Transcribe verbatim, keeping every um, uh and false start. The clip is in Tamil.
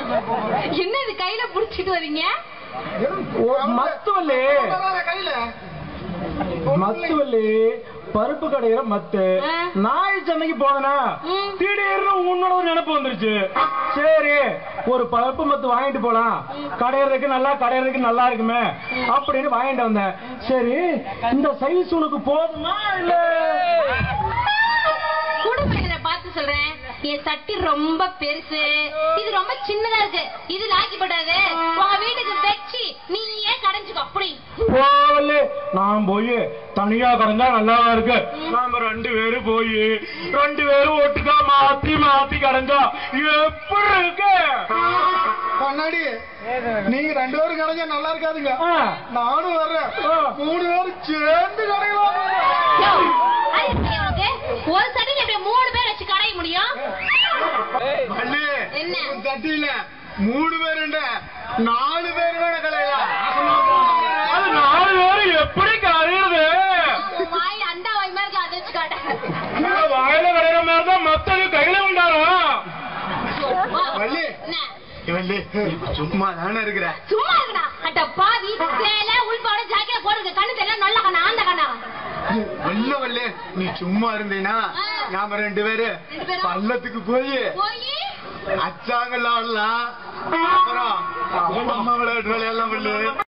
என்ன இது கையில புடிச்சிட்டு வரீங்க? மத்துவல்லி மத்துவல்லி பருப்பு கடையில மத்து நாய் சென்னைக்கு போனா திடீர்னு உன்னோட ஒரு நினைப்பு வந்துருச்சு. சரி ஒரு பருப்பு மத்து வாங்கிட்டு போலாம், கடையிறதுக்கு நல்லா கடையிறதுக்கு நல்லா இருக்குமே அப்படின்னு வாங்கிட்டு வந்தேன். சரி இந்த சைஸ் உனக்கு போதுமா இல்ல? பார்த்து சொல்றேன், என் சட்டி ரொம்ப பெருசு, இது ரொம்ப சின்னதா இருக்கு, இது லாக்கி போடாது, உங்க வீட்டுக்கு வச்சு நீயே கடைஞ்சுக்கோ. அப்படி நான் போய் தனியா கடைஞ்சா நல்லா இருக்கு. நாம ரெண்டு பேரும் போய் ரெண்டு பேரும் ஒட்டுக்கா மாத்தி மாத்தி கடைஞ்சா எப்படி இருக்கு? கண்ணாடி நீங்க ரெண்டு பேரும் கடைஞ்சா நல்லா இருக்காதுங்க. நானும் வர்றேன், மூணு பேரும் சேர்ந்து கடையலாம். ஒரு சட்டில அப்படியே மூணு பேர் வச்சு கடைய முடியும்? என்ன சட்டியில மூணு பேர் நாலு பேர் வேணா கடையலாம். நாலு பேரும் எப்படி கடையிறது? வாய் அண்டா வாய் மாதிரி அதை வச்சு கடை. வாயில கடையிற மாதிரிதான் மத்தது கையில உண்டாரும். சும்மா தானே இருக்கிற? சும்மா இருக்கா? அட்ட பாவி, சேல உள்பாடு ஜாக்கெட் போடுங்க, கண்ணு தெரியல நல்ல கண்ணா அந்த கண்ணா. வல்ல வல்ல நீ சும்மா இருந்தீனா நாம ரெண்டு பேரு பள்ளத்துக்கு போய் அச்சாங்கல்லாம் அப்புறம் அம்மா விளையாட்டு வேலையெல்லாம் பண்ணு.